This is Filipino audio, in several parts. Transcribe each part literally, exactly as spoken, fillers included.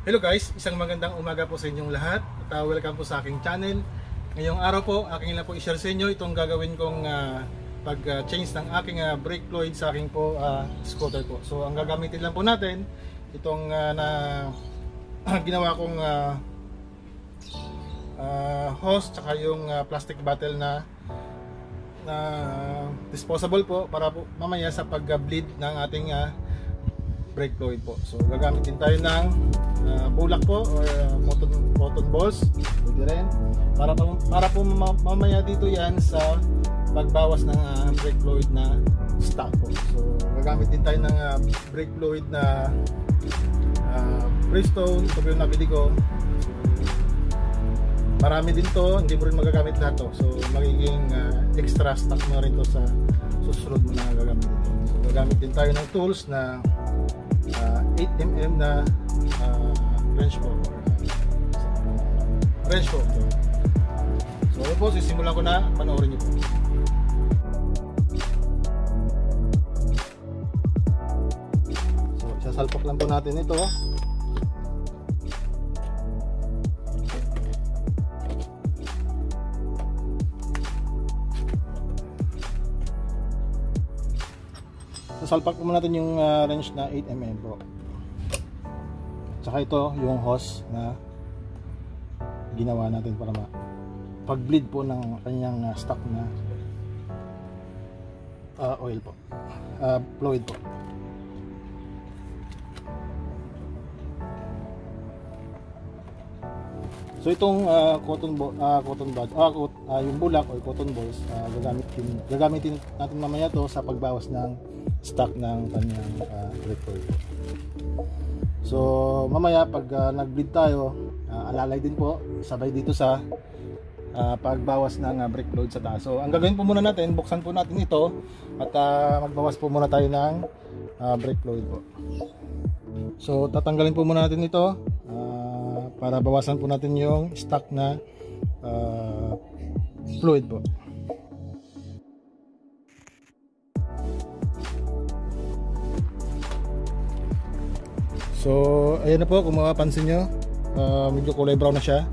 Hello guys, isang magandang umaga po sa inyong lahat at uh, welcome po sa aking channel. Ngayong araw po, aking lang po i-share sa inyo itong gagawin kong uh, pag-change uh, ng aking uh, brake fluid sa aking po uh, scooter po. So ang gagamitin lang po natin itong uh, na uh, ginawa kong uh, uh, hose tsaka yung uh, plastic bottle na na uh, disposable po para po mamaya sa pag-bleed ng ating uh, brake fluid po. So gagamitin tayo ng uh, bulak po or uh, cotton, cotton balls, pwede rin para po, para po mamaya dito yan sa pagbawas ng uh, brake fluid na stock po. So gagamit din tayo ng uh, brake fluid na uh, Freestone. Ito po yung nabili ko. So, marami din to, hindi mo rin magagamit lahat to. So magiging uh, extra stock mo rin to sa susunod mo na gagamit dito. So gagamit din tayo ng tools na Uh, eight millimeter na uh, wrench po or, uh, wrench po. So, so yun po, sisimulan ko na, panoorin niyo po. So isasalpak lang po natin ito. Salpak mo natin yung uh, wrench na eight millimeter bro. Tsaka ito yung hose na ginawa natin para ma pag-bleed po ng kanyang uh, stock na uh, oil po, uh, fluid po. So itong uh, cotton ball, uh, cotton bud, uh, uh, yung bulak or cotton balls, uh, gagamitin, gagamitin natin mamaya to sa pagbawas ng stock ng kanyang uh, brake fluid. So mamaya pag uh, nag-bleed tayo, uh, alalay din po sabay dito sa uh, pagbawas ng uh, brake fluid sa taas. So ang gagawin po muna natin, buksan po natin ito at uh, magbawas po muna tayo ng uh, brake fluid po. So tatanggalin po muna natin ito uh, para bawasan po natin yung stock na uh, fluid po. So ayan na po, kung mapapansin nyo, uh, medyo kulay brown na siya.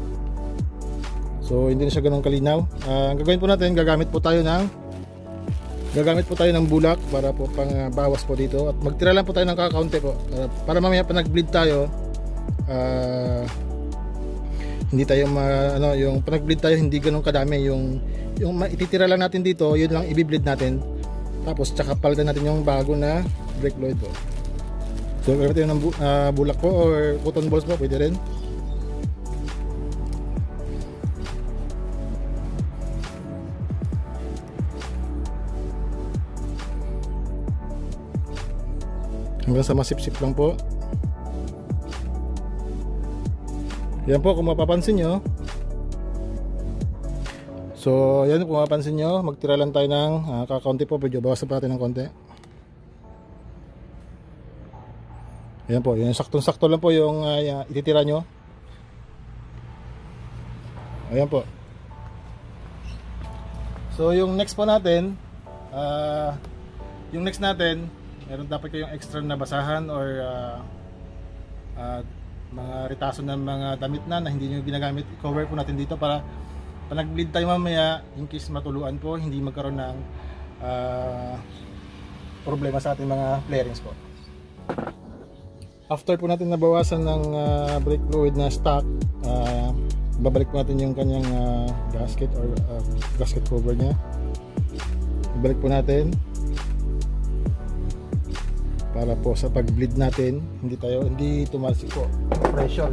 So hindi na siya ganun kalinaw. uh, Ang gagawin po natin, gagamit po tayo ng Gagamit po tayo ng bulak para po pang uh, bawas po dito. At magtira lang po tayo ng kakaunti po para, para mamaya pa nag-bleed tayo, uh, hindi tayo ma, ano, yung pag nag-bleed tayo hindi ganun kadami. Yung, yung ititira lang natin dito, yun lang i-bleed natin. Tapos tsaka palitan natin yung bago na brake fluid po. So gamit tayo ng bu uh, bulak po or cotton balls po, pwede rin. Hanggang sa masipsip lang po. Yan po kung mapapansin nyo. So yan, kung mapapansin nyo, magtira lang tayo ng uh, kakaunti po, medyo bawasan pa natin ng konti. Ayan po, yung saktong-sakto lang po yung uh, ititira nyo. Ayan po. So yung next po natin, uh, yung next natin, meron dapat kayong extra na basahan or uh, uh, mga ritaso ng mga damit na na hindi nyo ginagamit. I-cover po natin dito para pag nag-bleed tayo mamaya, in case matuluan po, hindi magkaroon ng uh, problema sa ating mga flarings po. After po natin nabawasan ng uh, brake fluid na stock, uh, babalik po natin yung kanyang uh, gasket or uh, gasket cover niya. Ibalik po natin para po sa pag-bleed natin hindi tayo hindi tumalsik po pressure.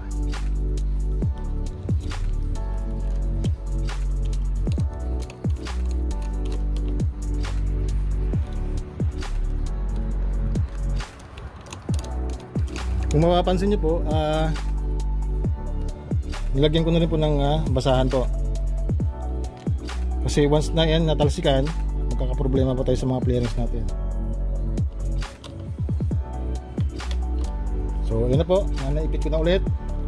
Kung mapapansin nyo po, uh, nilagyan ko na rin po ng uh, basahan po. Kasi once na yan natalsikan, magkakaproblema po tayo sa mga flarings natin. So yun na po, naipit ko na ulit.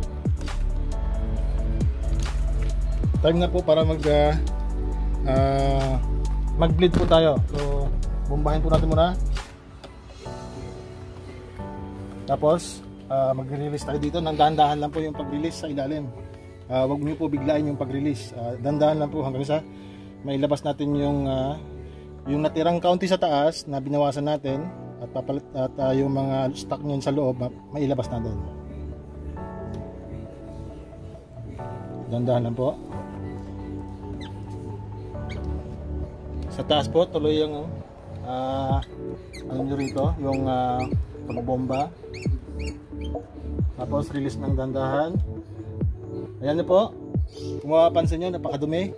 Time na po para mag uh, uh, mag-bleed po tayo. So bombahin po natin muna. Tapos uh, magre-release tayo dito. Nang dahan-dahan lang po yung pag-release sa ilalim. Uh, wag niyo po biglain yung pag-release. Uh, dahan-dahan lang po hanggang sa mailabas natin yung uh, yung natirang kaunti sa taas na binawasan natin at papalit at uh, yung mga stock niyan sa loob mailabas natin. Dahan-dahan lang po. Sa taas po tuloy yung uh, ano nyo rito, yung uh, pagbomba. Tapos release ng dandahan. Ayan na po. Kung mapapansin nyo, napakadumi.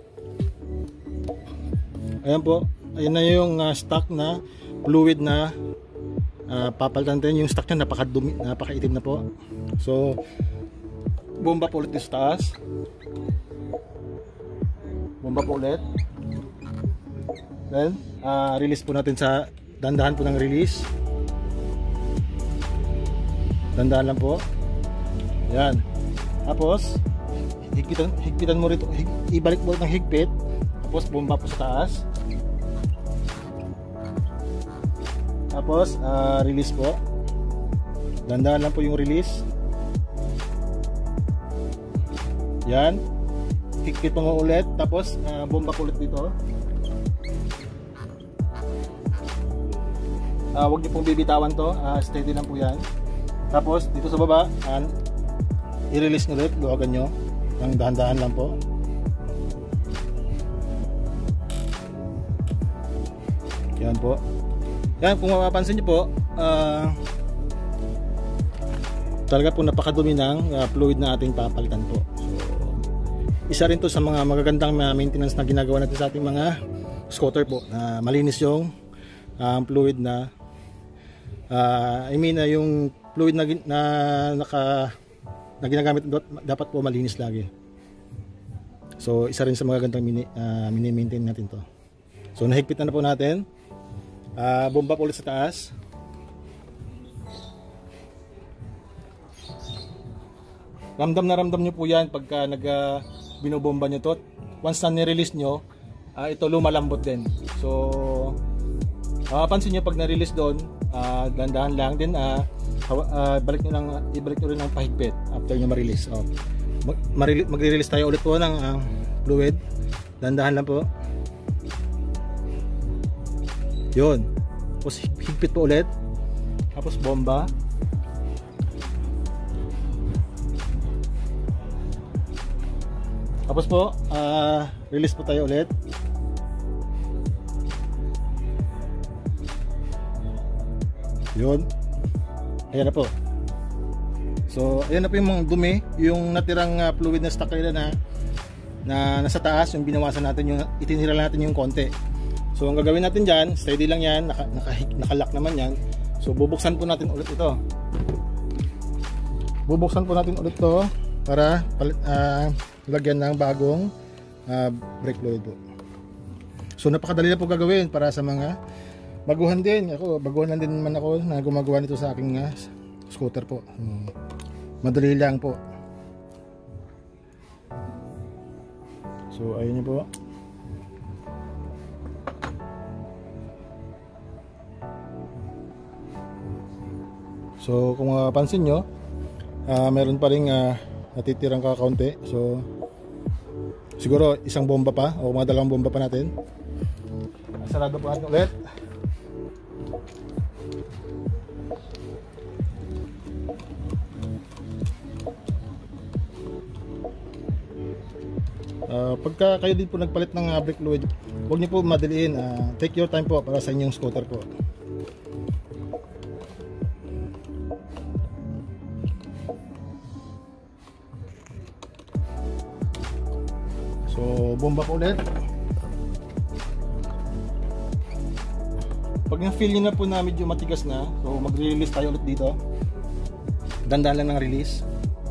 Ayan po. Ayan na yung uh, stock na fluid na uh, papalitan natin. Yung stock nya napakadumi, napakaitim na po. So bomba po ulit dito sa taas. Bomba po ulit. Then uh, release po natin sa dandahan po ng release. Dandahan lang po. Yan. Tapos higpitan, higpitan mo rito, hig, ibalik mo ng higpit. Tapos bomba po sa taas. Tapos uh, release po. Dandahan lang po yung release. Yan. Higpit mo ulit. Tapos uh, bomba po ulit dito. Uh, huwag niyo pong bibitawan to, uh, steady lang po yan. Tapos dito sa baba and i-release nyo ulit, luwagan nyo ng dahan-dahan lang po. Yan po. Yan, kung mapapansin nyo po, uh, talaga po napakadumi ng uh, fluid na ating papalitan po. So isa rin to sa mga magagandang maintenance na ginagawa natin sa ating mga scooter po, na malinis yung uh, fluid na Uh, I mean uh, yung fluid na, na, naka, na ginagamit dapat po malinis lagi. So isa rin sa mga gandang mini, uh, mini-maintain natin to. So nahigpit na, na po natin. uh, Bomba po ulit sa taas. Ramdam na ramdam nyo po yan pagka nag uh, binobomba nyo to. Once na nirelease nyo, uh, ito lumalambot din. So mapapansin nyo pag na-release doon, Uh, dandahan lang din, uh, uh, balik nyo lang, ibalik nyo rin ng pahigpit after nyo ma-release. Oh. Magre-release tayo ulit po ng uh, fluid. Dandahan lang po. Yun. Tapos higpit po ulit. Tapos bomba. Tapos po uh, release po tayo ulit. Yun. Ayan na po. So ayan na po yung mga dumi, yung natirang uh, fluid na stock nila na, na nasa taas, yung binawasan natin, yung itinira natin yung konti. So ang gagawin natin dyan, steady lang yan, naka, naka, nakalock naman yan. So bubuksan po natin ulit ito. Bubuksan po natin ulit ito para palit, uh, lagyan ng bagong uh, brake fluid po. So napakadali na po gagawin para sa mga baguhan din. Ako, baguhan lang din naman ako na gumagawa nito sa aking uh, scooter po. Hmm. Madali lang po. So ayun niyo po. So kung mapapansin nyo, uh, meron pa rin uh, natitirang kakaunti. So siguro isang bomba pa o mga dalawang bomba pa natin. Sarado po natin ulit. Uh, pagka kayo din po nagpalit ng uh, brake fluid, huwag niyo po madaliin. Uh, take your time po para sa inyong scooter po. So bomba po ulit. Pag na-feel nyo na po na medyo matigas na, so magre-release tayo ulit dito. Dandahan lang ng release.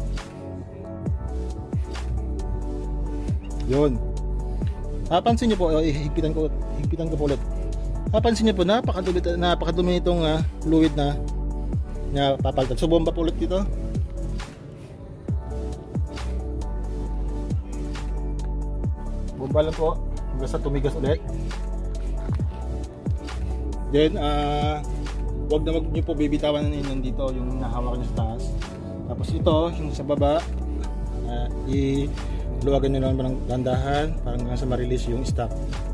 Yun. Napansin nyo po, higpitan ko, higpitan ko po ulit. Napansin nyo po, napakadumi, napakadumi itong uh, fluid na na papalitan. So bomba po ulit dito. Bomba lang po hanggang sa tumigas ulit. Then uh, wag na wag nyo po bibitawan na nandito yung nahawak nyo sa taas. Tapos ito, yung sa baba, uh, i-luwagan nyo naman ng dandahan para hanggang sa ma-release yung stock.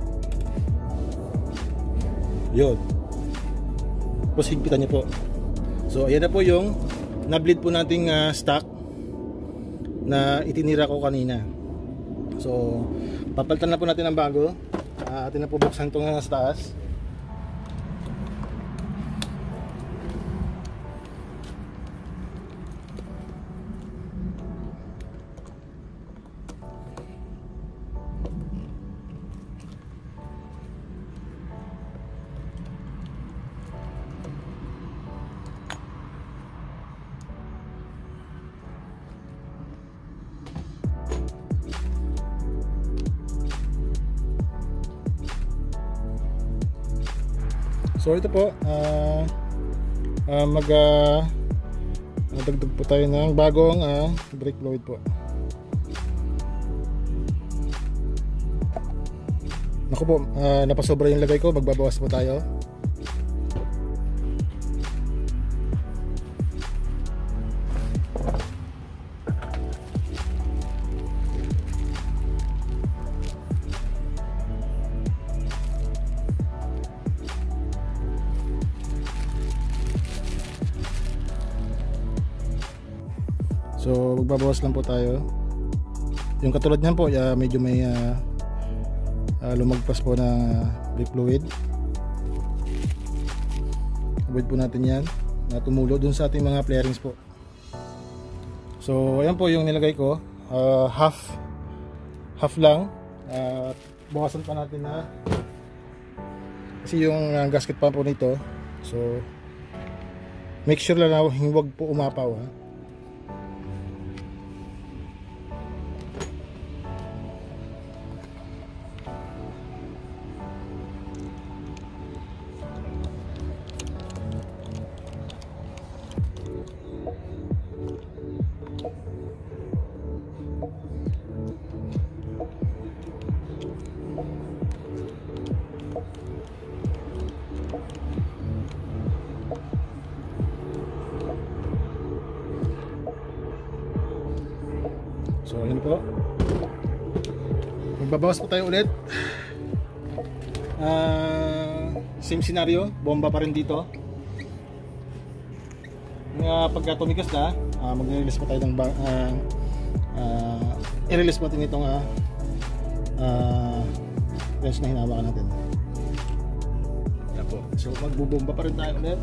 Yun. Tapos higpitan nyo po. So ayan na po yung na-bleed po nating uh, stock na itinira ko kanina. So papalitan na po natin ng bago. Uh, atin na po buksan itong nasa taas. So ito po, uh, uh, mag uh, dagdag po tayo ng bagong uh, brake fluid po. Naku po, uh, napasobra yung lagay ko, magbabawas po tayo. So magbabawas lang po tayo. Yung katulad niyan po, uh, medyo may uh, uh, lumagpas po na uh, brake fluid. Avoid po natin yan na tumulo dun sa ating mga flarings po. So ayan po yung nilagay ko, uh, half half lang. uh, Bawasan pa natin na kasi yung uh, gasket pa po nito. So make sure lang na huwag po umapaw, ha? So ayun po, magbabawas po tayo ulit. uh, Same scenario, bomba pa rin dito. uh, Pagka tumigas na, uh, mag-release po tayo ng uh, uh, i-release po natin itong uh, uh, wrench na hinahawakan natin. Yan po. So magbubomba pa rin tayo ulit.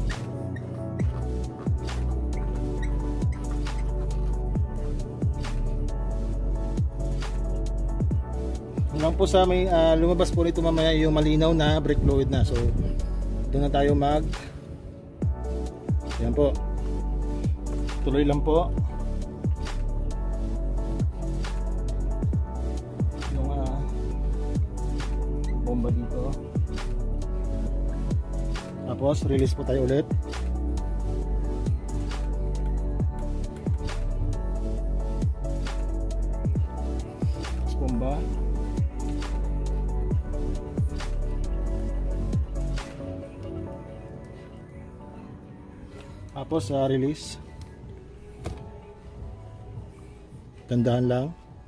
Hanggang po sa may uh, lumabas po nito mamaya yung malinaw na brake fluid na. So doon na tayo mag yan po, tuloy lang po yung uh, bomba dito. Tapos release po tayo ulit. Tapos bomba. Tapos uh, release. Tandahan lang.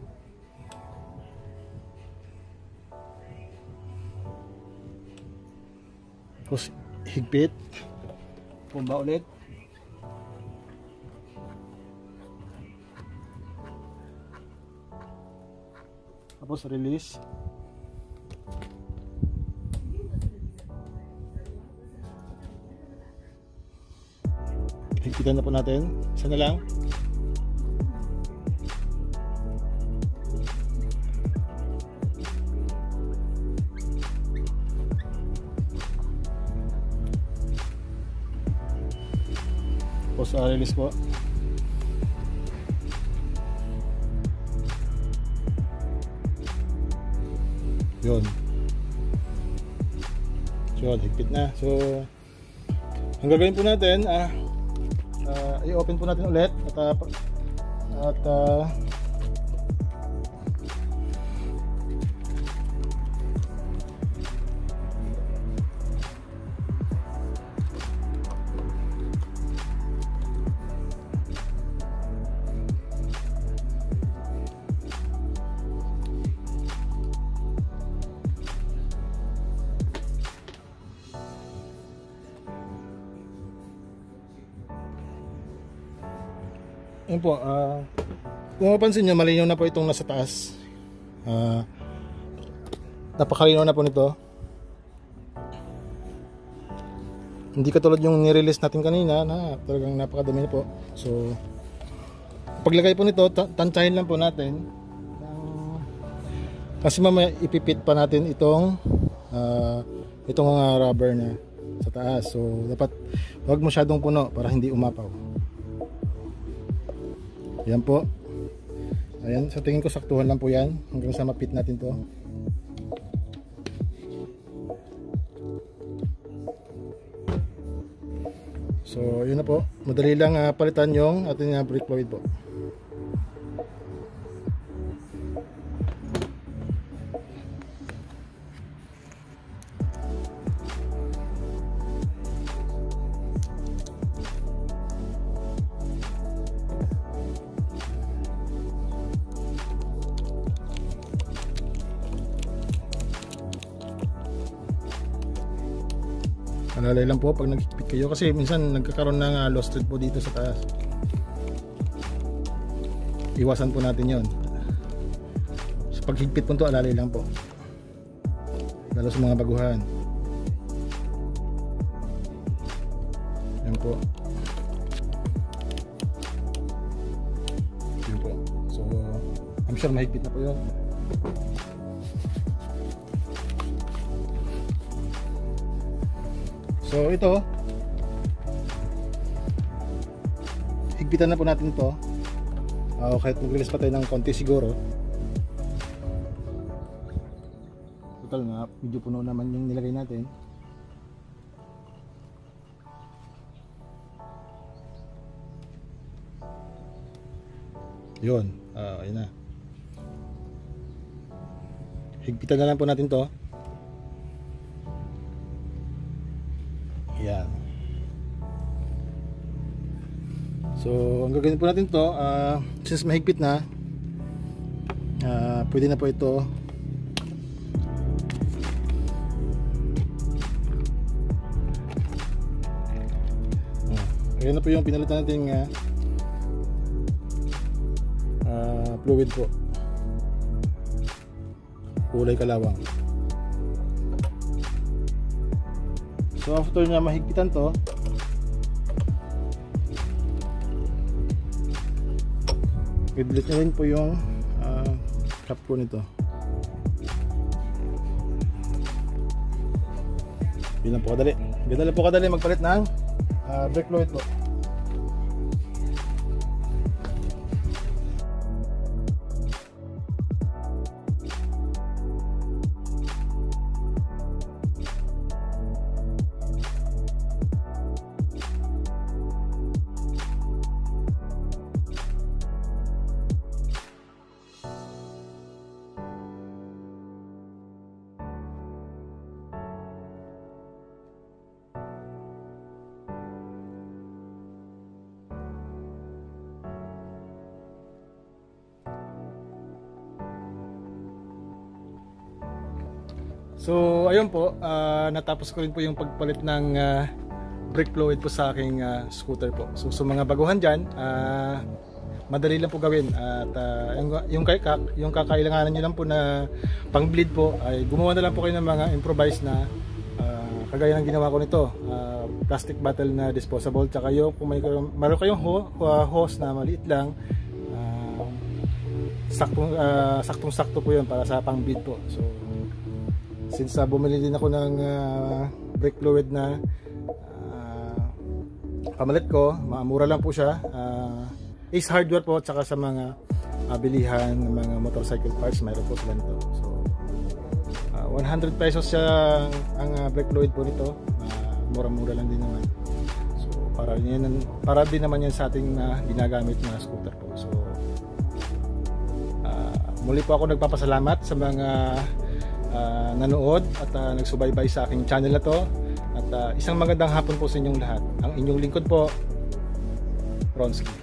Tapos higpit. Pumba ulit. Tapos release. Higpitan na po natin. Isa na lang. Tapos uh, release po. Yun. So higpit na. So ang gagawin po natin, ah Uh, i-open po natin ulit at uh, at uh, Yun po, uh, kung mapansin nyo, malinaw na po itong nasa taas. Uh, napakalinaw na po nito. Hindi katulad yung nirelease natin kanina na talagang napakadami na po. So paglagay po nito, tansyahin lang po natin. Uh, kasi mamaya ipipit pa natin itong uh, itong uh, rubber na sa taas. So dapat huwag masyadong puno para hindi umapaw. Yan po. Ayan, sa tingin ko saktuhan lang po yan hanggang sa mapit natin to. So yun na po, madali lang uh, palitan yung ating uh, brake fluid po. Alalay lang po pag naghigpit kayo kasi minsan nagkakaroon ng uh, lost thread po dito sa taas. Iwasan po natin yon. So paghigpit po ito, alalay lang po. Lalo sa mga baguhan. Yan po. Yan po. So I'm sure mahigpit na po yun. So ito, higpitan na po natin ito. Uh, kahit mag-release pa tayo ng konti siguro. Total nga, medyo puno naman yung nilagay natin. Yun, uh, ayun na. Higpitan na lang po natin to. Yan. So ang gagawin po natin to, uh, since mahigpit na, uh, pwede na po ito uh, ayan na po yung pinalitan natin uh, uh, fluid po, kulay kalawang. So after na mahigpitan to, i-delete na rin po yung uh, cap po nito. Yun lang po kadali. Ganun lang po kadali magpalit ng uh, brake fluid po. So ayun po, uh, natapos ko rin po yung pagpalit ng uh, brake fluid po sa aking uh, scooter po. So sa mga baguhan dyan, uh, madali lang po gawin. At uh, yung, yung, yung kakailanganan nyo lang po na pang bleed po, ay gumawa na lang po kayo ng mga improvised na uh, kagaya ng ginawa ko nito, uh, plastic bottle na disposable. Tsaka yung kung may meron kayong ho, uh, hose na maliit lang, uh, saktong, uh, saktong sakto po yun para sa pang bleed po. So since uh, bumili din ako ng uh, brake fluid na uh, pamalit ko, mura lang po siya, uh, Ace Hardware po, tsaka sa mga uh, bilihan ng mga motorcycle parts mayroon po sila nito. So uh, one hundred pesos siya ang uh, brake fluid po nito, uh, mura-mura lang din naman. So para, yan, para din naman yan sa ating uh, ginagamit na scooter po. So uh, muli po ako nagpapasalamat sa mga Uh, nanood at uh, nagsubaybay sa aking channel na to, at uh, isang magandang hapon po sa inyong lahat. Ang inyong lingkod po, Ronski.